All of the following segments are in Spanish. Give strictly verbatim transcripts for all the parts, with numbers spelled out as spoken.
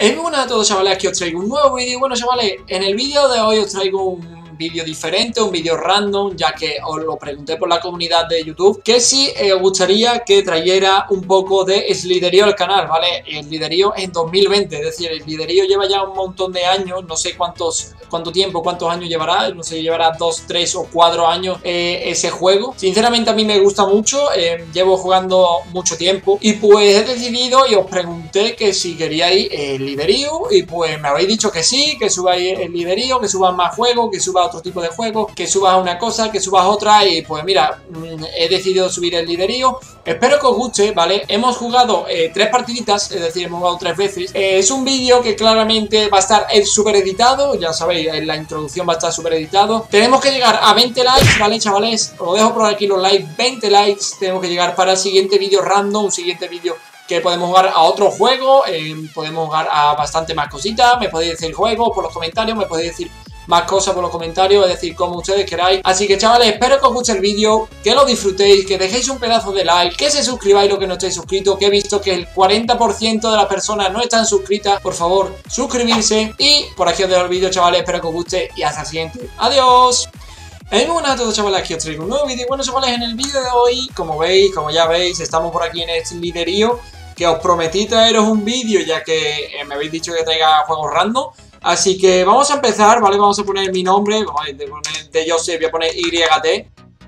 Hey, muy buenas a todos, chavales, aquí os traigo un nuevo vídeo. Bueno, chavales, en el vídeo de hoy os traigo un vídeo diferente, un vídeo random, ya que os lo pregunté por la comunidad de YouTube, que si eh, os gustaría que trayera un poco de Sliderío al canal, ¿vale? El Sliderío en dos mil veinte, es decir, el Sliderío lleva ya un montón de años, no sé cuántos, cuánto tiempo, cuántos años llevará, no sé, llevará dos, tres o cuatro años eh, ese juego. Sinceramente a mí me gusta mucho, eh, llevo jugando mucho tiempo y pues he decidido y os pregunté que si queríais el Sliderío y pues me habéis dicho que sí, que subáis el Sliderío, que subas más juegos, que subas otro tipo de juegos, que subas una cosa, que subas otra y pues mira, mmm, he decidido subir el Sliderío. Espero que os guste, ¿vale? Hemos jugado eh, tres partiditas, es decir, hemos jugado tres veces. Eh, es un vídeo que claramente va a estar súper editado, ya sabéis, en la introducción va a estar súper editado. Tenemos que llegar a veinte likes, ¿vale, chavales? Os lo dejo por aquí los likes, veinte likes tenemos que llegar para el siguiente vídeo random, un siguiente vídeo que podemos jugar a otro juego, eh, podemos jugar a bastante más cositas, me podéis decir juegos por los comentarios, me podéis decir más cosas por los comentarios, es decir, como ustedes queráis. Así que chavales, espero que os guste el vídeo, que lo disfrutéis, que dejéis un pedazo de like, que se suscribáis los que no estéis suscritos, que he visto que el cuarenta por ciento de las personas no están suscritas. Por favor, suscribirse. Y por aquí os dejo el vídeo, chavales, espero que os guste y hasta el siguiente. ¡Adiós! Hey, muy buenas a todos, chavales, aquí os traigo un nuevo vídeo. Bueno, chavales, en el vídeo de hoy, como veis, como ya veis, estamos por aquí en este Sliderío, que os prometí traeros un vídeo, ya que eh, me habéis dicho que traiga juegos random. Así que vamos a empezar, ¿vale? Vamos a poner mi nombre, vamos a poner de Joseph, voy a poner Y T.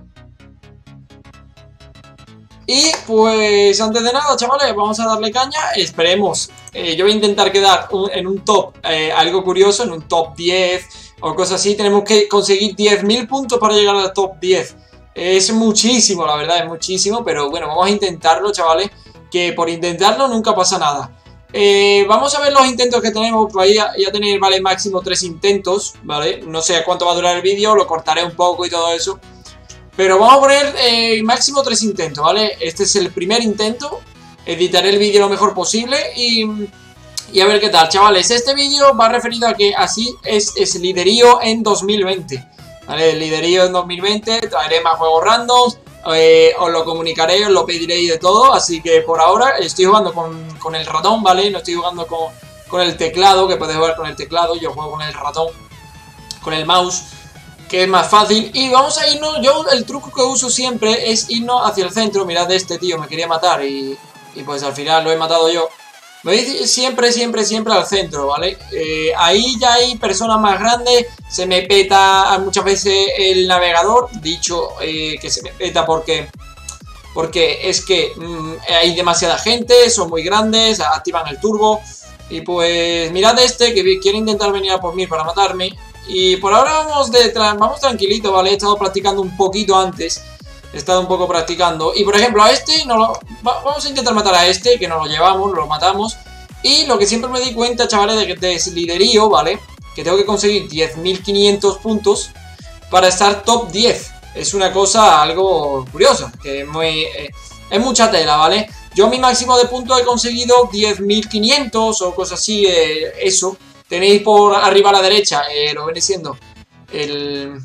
Y pues antes de nada, chavales, vamos a darle caña, esperemos. Eh, yo voy a intentar quedar un, en un top, eh, algo curioso, en un top diez o cosas así. Tenemos que conseguir diez mil puntos para llegar al top diez. Es muchísimo, la verdad, es muchísimo, pero bueno, vamos a intentarlo, chavales, que por intentarlo nunca pasa nada. Eh, vamos a ver los intentos que tenemos. Por ahí ya, ya tenéis, vale, máximo tres intentos, ¿vale? No sé cuánto va a durar el vídeo, lo cortaré un poco y todo eso. Pero vamos a poner eh, máximo tres intentos, ¿vale? Este es el primer intento. Editaré el vídeo lo mejor posible y, y a ver qué tal, chavales. Este vídeo va referido a que así es Sliderío en dos mil veinte, ¿vale? El Sliderío en dos mil veinte, traeré más juegos randoms. Eh, os lo comunicaré, os lo pediré y de todo. Así que por ahora estoy jugando con, con el ratón, ¿vale? No estoy jugando con, con el teclado, que podéis jugar con el teclado. Yo juego con el ratón, con el mouse, que es más fácil. Y vamos a irnos, yo el truco que uso siempre es irnos hacia el centro. Mirad, este tío me quería matar y, y pues al final lo he matado yo. Me voy siempre, siempre, siempre al centro, ¿vale? Eh, ahí ya hay personas más grandes, se me peta muchas veces el navegador, dicho eh, que se me peta porque, porque es que mmm, hay demasiada gente, son muy grandes, activan el turbo. Y pues mirad este que quiere intentar venir a por mí para matarme. Y por ahora vamos, de tra vamos tranquilito, ¿vale? He estado practicando un poquito antes. He estado un poco practicando. Y por ejemplo a este, no lo, va, vamos a intentar matar a este, que nos lo llevamos, lo matamos. Y lo que siempre me di cuenta, chavales, de que de Sliderío, ¿vale? Que tengo que conseguir diez mil quinientos puntos para estar top diez. Es una cosa algo curiosa, que es, muy, eh, es mucha tela, ¿vale? Yo mi máximo de puntos he conseguido diez mil quinientos o cosas así, eh, eso. Tenéis por arriba a la derecha, eh, lo viene siendo el,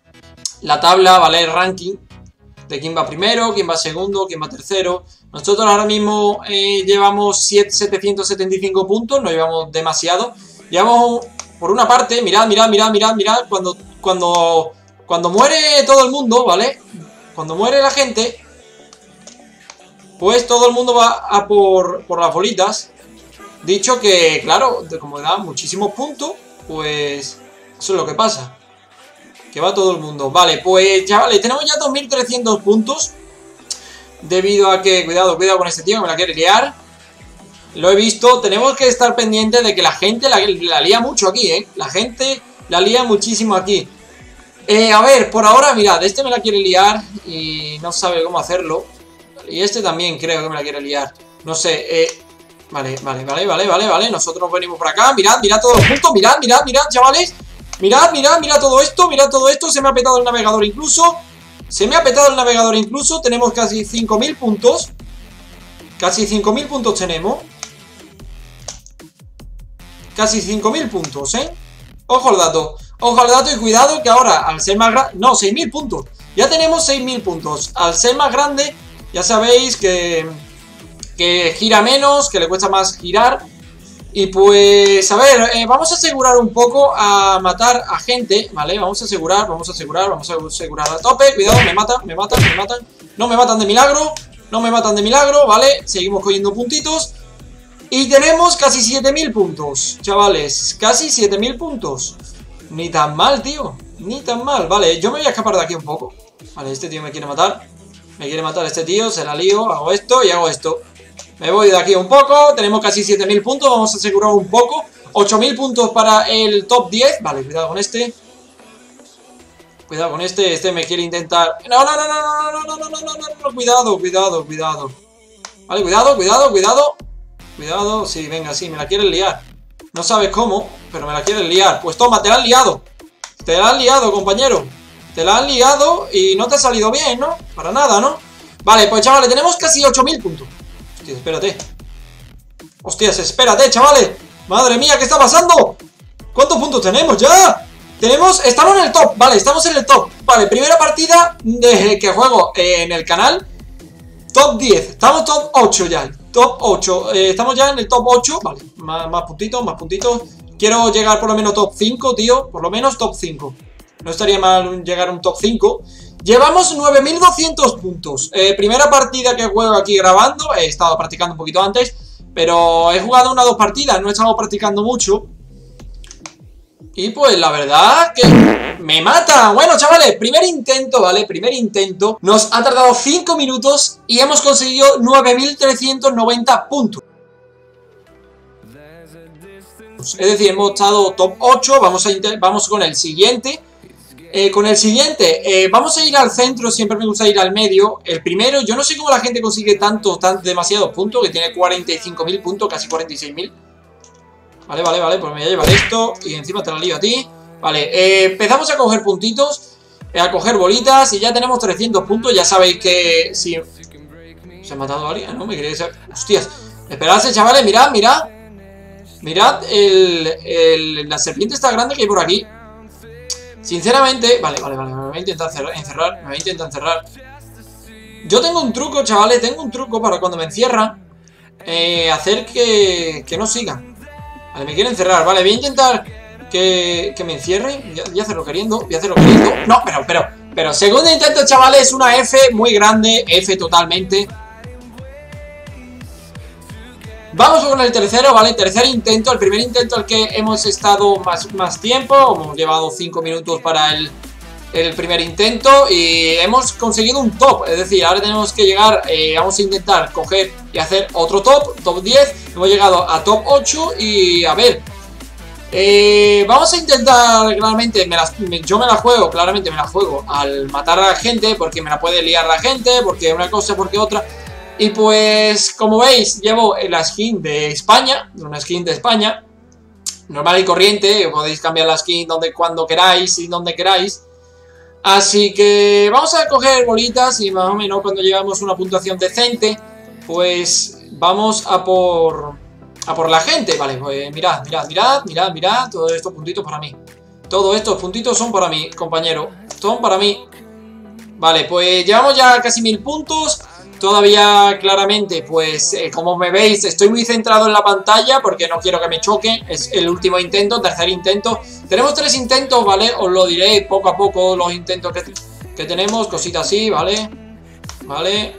la tabla, ¿vale? El ranking de quién va primero, quién va segundo, quién va tercero. Nosotros ahora mismo eh, llevamos setecientos setenta y cinco puntos, no llevamos demasiado. Llevamos, por una parte, mirad, mirad, mirad, mirad, mirad, cuando, cuando, cuando muere todo el mundo, ¿vale? Cuando muere la gente, pues todo el mundo va a por, por las bolitas. Dicho que, claro, como da muchísimos puntos, pues eso es lo que pasa. Que va todo el mundo. Vale, pues chavales, tenemos ya dos mil trescientos puntos. Debido a que, cuidado, cuidado con este tío que me la quiere liar. Lo he visto, tenemos que estar pendientes de que la gente la, la lía mucho aquí, ¿eh? La gente la lía muchísimo aquí. Eh, a ver, por ahora, mirad, este me la quiere liar y no sabe cómo hacerlo. Y este también creo que me la quiere liar. No sé, eh... Vale, vale, vale, vale, vale, vale. Nosotros venimos por acá, mirad, mirad todos juntos, mirad, mirad, mirad, chavales. Mirad, mirad, mirad todo esto, mirad todo esto. Se me ha petado el navegador incluso. Se me ha petado el navegador incluso. Tenemos casi cinco mil puntos. Casi cinco mil puntos tenemos. Casi cinco mil puntos, ¿eh? Ojo al dato. Ojo al dato y cuidado que ahora, al ser más grande... No, seis mil puntos. Ya tenemos seis mil puntos. Al ser más grande, ya sabéis que... Que gira menos, que le cuesta más girar. Y pues, a ver, eh, vamos a asegurar un poco a matar a gente, ¿vale? Vamos a asegurar, vamos a asegurar, vamos a asegurar a tope. Cuidado, me matan, me matan, me matan. No me matan de milagro, no me matan de milagro, ¿vale? Seguimos cogiendo puntitos. Y tenemos casi siete mil puntos, chavales. Casi siete mil puntos. Ni tan mal, tío. Ni tan mal, vale. Yo me voy a escapar de aquí un poco. Vale, este tío me quiere matar. Me quiere matar este tío, se la lío. Hago esto y hago esto. Me voy de aquí un poco. Tenemos casi siete mil puntos, vamos a asegurar un poco. Ocho mil puntos para el top diez. Vale, cuidado con este. Cuidado con este, este me quiere intentar... No, no, no, no, no, no, no, no, no, no, no, no, cuidado, cuidado, cuidado. Vale, cuidado, cuidado, cuidado. Cuidado, sí, venga, sí, me la quieren liar. No sabes cómo, pero me la quieren liar. Pues toma, te la han liado. Te la han liado, compañero. Te la han liado y no te ha salido bien, ¿no? Para nada, ¿no? Vale, pues chavales, tenemos casi ocho mil puntos. Hostias, espérate. Hostias, espérate, chavales. Madre mía, ¿qué está pasando? ¿Cuántos puntos tenemos ya? Tenemos, estamos en el top, vale, estamos en el top. Vale, primera partida desde que juego eh, en el canal. Top diez, estamos top ocho ya. Top ocho, eh, estamos ya en el top ocho. Vale, más, más puntitos, más puntitos. Quiero llegar por lo menos top cinco, tío. Por lo menos top cinco. No estaría mal llegar a un top cinco. Llevamos nueve mil doscientos puntos. eh, Primera partida que juego aquí grabando. He estado practicando un poquito antes, pero he jugado una o dos partidas. No he estado practicando mucho. Y pues la verdad que me mata. Bueno, chavales, primer intento, ¿vale? Primer intento. Nos ha tardado cinco minutos y hemos conseguido nueve mil trescientos noventa puntos. Es decir, hemos estado top ocho. Vamos, a vamos con el siguiente. Eh, con el siguiente, eh, vamos a ir al centro. Siempre me gusta ir al medio. El primero, yo no sé cómo la gente consigue tanto, tan, demasiados puntos. Que tiene cuarenta y cinco mil puntos, casi cuarenta y seis mil. Vale, vale, vale, pues me voy a llevar esto. Y encima te la lío a ti. Vale, eh, empezamos a coger puntitos, eh, a coger bolitas. Y ya tenemos trescientos puntos. Ya sabéis que si... Se ha matado a alguien, ¿no? Me quería decir... Hostias, esperadse, chavales, mirad, mirad. Mirad el, el, la serpiente está grande que hay por aquí. Sinceramente... Vale, vale, vale, me voy a intentar encerrar. Me voy a intentar encerrar. Yo tengo un truco, chavales. Tengo un truco para cuando me encierran, eh, hacer que, que no sigan. Vale, me quieren encerrar. Vale, voy a intentar que, que me encierren. Voy a hacerlo queriendo. Voy a hacerlo queriendo. No, pero, pero, pero. Segundo intento, chavales. Una F muy grande. F totalmente. Vamos con el tercero, ¿vale? Tercer intento. El primer intento al que hemos estado más, más tiempo. Hemos llevado cinco minutos para el, el primer intento. Y hemos conseguido un top. Es decir, ahora tenemos que llegar. Eh, vamos a intentar coger y hacer otro top. Top diez. Hemos llegado a top ocho. Y a ver. Eh, vamos a intentar. Claramente, me las, me, yo me la juego. Claramente me la juego al matar a la gente. Porque me la puede liar la gente. Porque una cosa, porque otra. Y pues, como veis, llevo la skin de España, una skin de España, normal y corriente, podéis cambiar la skin donde, cuando queráis y donde queráis. Así que vamos a coger bolitas y más o menos cuando llegamos a una puntuación decente, pues vamos a por, a por la gente. Vale, pues mirad, mirad, mirad, mirad, mirad, todos estos puntitos para mí. Todos estos puntitos son para mí, compañero, son para mí. Vale, pues llevamos ya casi mil puntos. Todavía claramente, pues eh, como me veis, estoy muy centrado en la pantalla porque no quiero que me choque. Es el último intento, tercer intento. Tenemos tres intentos, ¿vale? Os lo diré poco a poco los intentos que, que tenemos. Cositas así, ¿vale? Vale.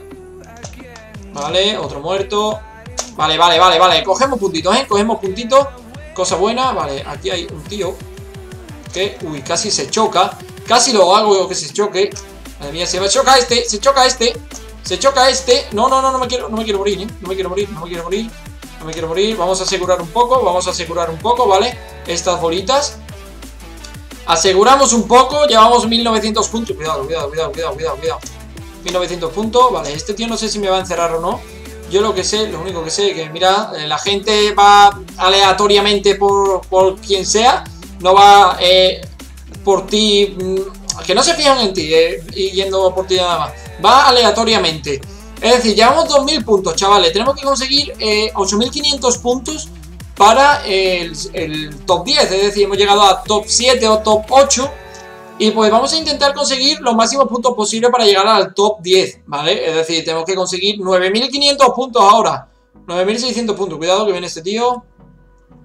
Vale, otro muerto. Vale, vale, vale, vale. Cogemos puntitos, ¿eh? Cogemos puntitos. Cosa buena. Vale, aquí hay un tío que, uy, casi se choca. Casi lo hago que se choque. Madre mía, se choca este, se choca este. Se choca este. No, no, no, no me quiero, no me quiero morir, ¿eh? No me quiero morir, no me quiero morir. No me quiero morir. Vamos a asegurar un poco, vamos a asegurar un poco, ¿vale? Estas bolitas. Aseguramos un poco, llevamos mil novecientos puntos. Cuidado, cuidado, cuidado, cuidado, cuidado, cuidado. mil novecientos puntos, vale. Este tío no sé si me va a encerrar o no. Yo lo que sé, lo único que sé es que, mira, la gente va aleatoriamente por, por quien sea. No va eh, por ti, que no se fijan en ti, eh, y yendo por ti nada más. Va aleatoriamente. Es decir, llevamos dos mil puntos, chavales. Tenemos que conseguir eh, ocho mil quinientos puntos para el, el top diez. Es decir, hemos llegado a top siete o top ocho. Y pues vamos a intentar conseguir los máximos puntos posibles para llegar al top diez, ¿vale? Es decir, tenemos que conseguir nueve mil quinientos puntos ahora. nueve mil seiscientos puntos. Cuidado que viene este tío.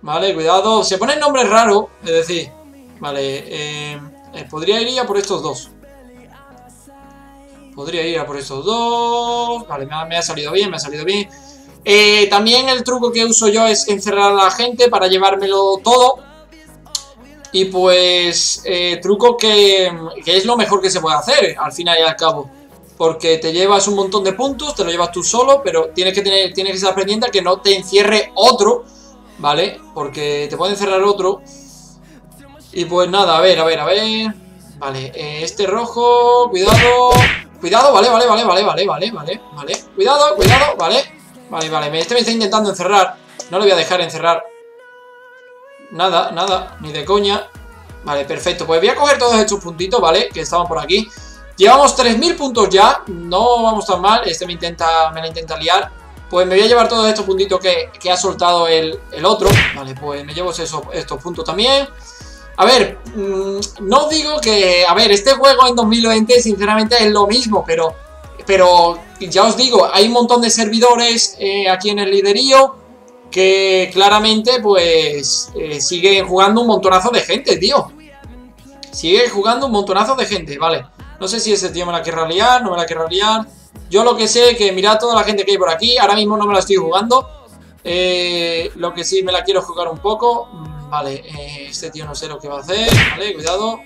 Vale, cuidado. Se pone el nombre raro, es decir, vale, eh, eh, podría ir a por estos dos. Podría ir a por estos dos. Vale, me ha, me ha salido bien, me ha salido bien. Eh, también el truco que uso yo es encerrar a la gente para llevármelo todo. Y pues, eh, truco que, que es lo mejor que se puede hacer, al final y al cabo. Porque te llevas un montón de puntos, te lo llevas tú solo, pero tienes que, tener, tienes que estar pendiente a que no te encierre otro, ¿vale? Porque te puede encerrar otro. Y pues nada, a ver, a ver, a ver. Vale, eh, este rojo, cuidado. Cuidado, vale, vale, vale, vale, vale, vale, vale, vale. Cuidado, cuidado, vale. Vale, vale, este me está intentando encerrar. No lo voy a dejar encerrar. Nada, nada, ni de coña. Vale, perfecto, pues voy a coger todos estos puntitos, ¿vale? Que estaban por aquí. Llevamos tres mil puntos ya. No vamos tan mal, este me intenta, me la intenta liar. Pues me voy a llevar todos estos puntitos que, que ha soltado el, el otro. Vale, pues me llevo esos, estos puntos también. A ver, mmm, no digo que... A ver, este juego en dos mil veinte sinceramente es lo mismo, pero... Pero ya os digo, hay un montón de servidores eh, aquí en el liderío que claramente pues eh, siguen jugando un montonazo de gente, tío. Sigue jugando un montonazo de gente, vale. No sé si ese tío me la querrá liar, no me la querrá liar. Yo lo que sé que mirad toda la gente que hay por aquí. Ahora mismo no me la estoy jugando. Eh, lo que sí me la quiero jugar un poco. Vale, eh, este tío no sé lo que va a hacer. Vale, cuidado.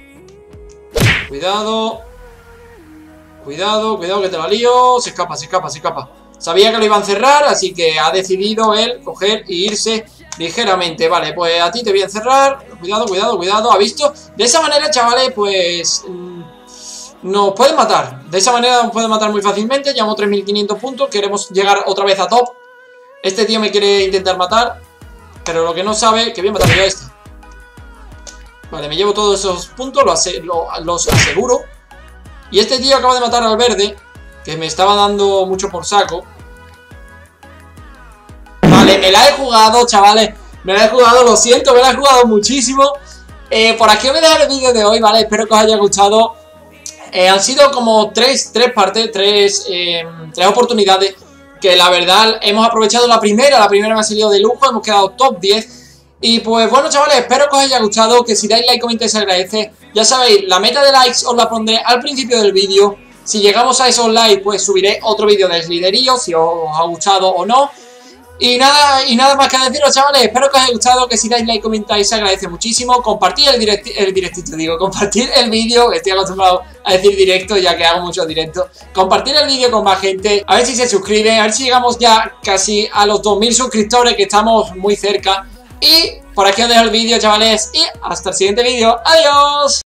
Cuidado. Cuidado, cuidado que te la lío. Se escapa, se escapa, se escapa. Sabía que lo iba a encerrar, así que ha decidido él coger e irse ligeramente. Vale, pues a ti te voy a encerrar. Cuidado, cuidado, cuidado. ¿Ha visto? De esa manera, chavales, pues... Mmm, nos pueden matar. De esa manera nos pueden matar muy fácilmente. Llevamos tres mil quinientos puntos. Queremos llegar otra vez a top. Este tío me quiere intentar matar, pero lo que no sabe, que voy a matar yo a este. Vale, me llevo todos esos puntos, lo ase lo, los aseguro. Y este tío acaba de matar al verde, que me estaba dando mucho por saco. Vale, me la he jugado, chavales. Me la he jugado, lo siento, me la he jugado muchísimo. eh, Por aquí os voy a dejar el vídeo de hoy, ¿vale? Espero que os haya gustado. eh, Han sido como tres, tres partes, tres, eh, tres oportunidades que la verdad hemos aprovechado la primera. La primera me ha salido de lujo, hemos quedado top diez. Y pues bueno, chavales, espero que os haya gustado, que si dais like, comentáis, se agradece. Ya sabéis, la meta de likes os la pondré al principio del vídeo. Si llegamos a esos likes, pues subiré otro vídeo de liderío, si os ha gustado o no. Y nada, y nada más que deciros, chavales, espero que os haya gustado, que si dais like, comentáis, se agradece muchísimo. Compartir el, direct, el directito, digo, compartir el vídeo, estoy acostumbrado a decir directo ya que hago muchos directos. Compartir el vídeo con más gente, a ver si se suscriben, a ver si llegamos ya casi a los dos mil suscriptores, que estamos muy cerca. Y por aquí os dejo el vídeo, chavales, y hasta el siguiente vídeo. ¡Adiós!